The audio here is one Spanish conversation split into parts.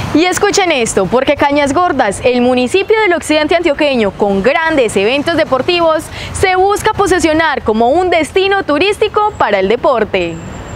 Y escuchen esto, porque Cañas Gordas, el municipio del occidente antioqueño con grandes eventos deportivos, se busca posicionar como un destino turístico para el deporte.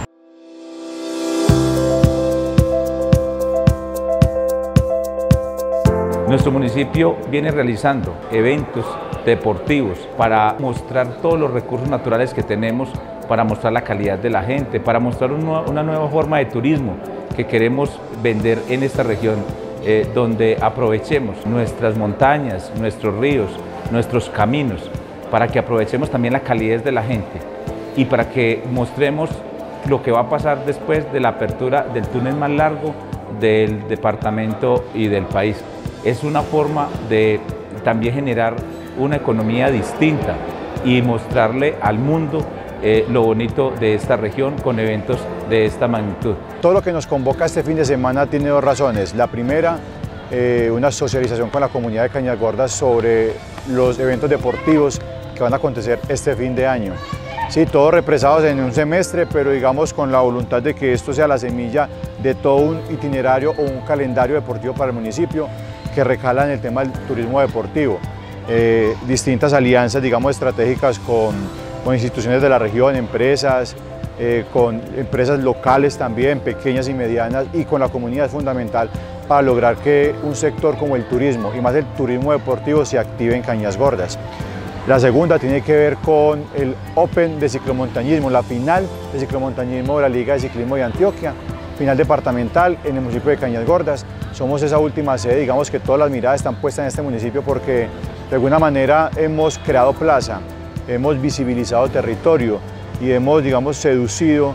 Nuestro municipio viene realizando eventos deportivos para mostrar todos los recursos naturales que tenemos, para mostrar la calidad de la gente, para mostrar una nueva forma de turismo que queremos vender en esta región, donde aprovechemos nuestras montañas, nuestros ríos, nuestros caminos, para que aprovechemos también la calidez de la gente y para que mostremos lo que va a pasar después de la apertura del túnel más largo del departamento y del país. Es una forma de también generar una economía distinta y mostrarle al mundo lo bonito de esta región con eventos de esta magnitud. Todo lo que nos convoca este fin de semana tiene dos razones. La primera, una socialización con la comunidad de Cañas Gordas sobre los eventos deportivos que van a acontecer este fin de año. Sí, todos represados en un semestre, pero digamos con la voluntad de que esto sea la semilla de todo un itinerario o un calendario deportivo para el municipio que recala en el tema del turismo deportivo. Distintas alianzas, digamos, estratégicas con instituciones de la región, empresas, con empresas locales también, pequeñas y medianas, y con la comunidad es fundamental para lograr que un sector como el turismo, y más el turismo deportivo, se active en Cañas Gordas. La segunda tiene que ver con el Open de ciclomontañismo, la final de ciclomontañismo de la Liga de Ciclismo de Antioquia, final departamental en el municipio de Cañas Gordas. Somos esa última sede, digamos que todas las miradas están puestas en este municipio porque de alguna manera hemos creado plaza, hemos visibilizado territorio y hemos, digamos, seducido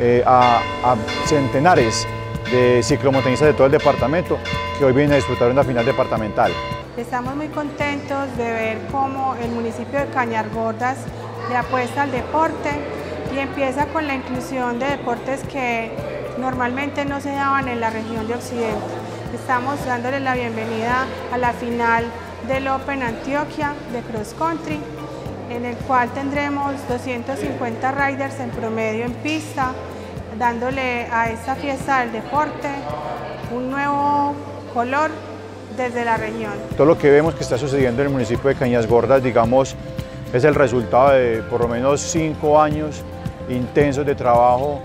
a centenares de ciclomontañistas de todo el departamento que hoy vienen a disfrutar una final departamental. Estamos muy contentos de ver cómo el municipio de Cañas Gordas le apuesta al deporte y empieza con la inclusión de deportes que normalmente no se daban en la región de Occidente. Estamos dándole la bienvenida a la final del Open Antioquia de Cross Country, en el cual tendremos 250 riders en promedio en pista, dándole a esta fiesta del deporte un nuevo color desde la región. Todo lo que vemos que está sucediendo en el municipio de Cañas Gordas, digamos, es el resultado de por lo menos 5 años intensos de trabajo,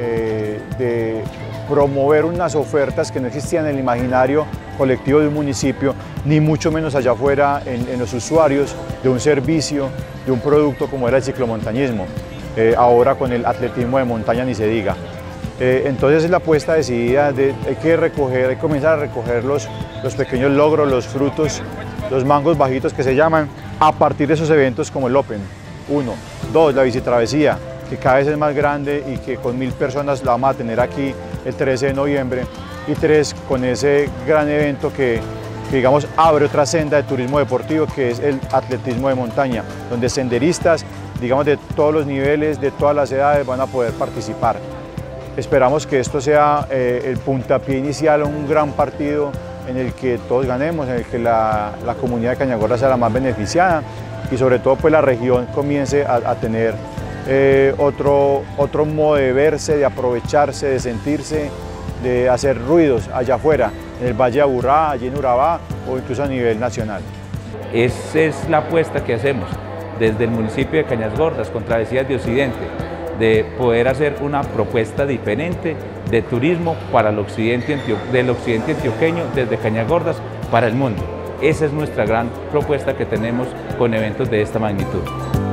de promover unas ofertas que no existían en el imaginario colectivo de un municipio, ni mucho menos allá afuera en los usuarios de un servicio, de un producto como era el ciclomontañismo, ahora con el atletismo de montaña ni se diga. Entonces es la apuesta decidida, hay que comenzar a recoger los pequeños logros, los frutos, los mangos bajitos que se llaman, a partir de esos eventos como el Open, 1. 2, la bicitravesía, que cada vez es más grande y que con 1000 personas la vamos a tener aquí el 13 de noviembre, y 3, con ese gran evento que digamos abre otra senda de turismo deportivo, que es el atletismo de montaña, donde senderistas, digamos, de todos los niveles, de todas las edades van a poder participar. Esperamos que esto sea el puntapié inicial a un gran partido en el que todos ganemos, en el que la comunidad de Cañas Gordas sea la más beneficiada y sobre todo pues la región comience a tener otro modo de verse, de aprovecharse, de sentirse, de hacer ruidos allá afuera, en el Valle de Aburrá, allí en Urabá o incluso a nivel nacional. Esa es la apuesta que hacemos desde el municipio de Cañas Gordas con Travesías de Occidente, de poder hacer una propuesta diferente de turismo para el occidente antioqueño, desde Cañas Gordas para el mundo. Esa es nuestra gran propuesta que tenemos con eventos de esta magnitud.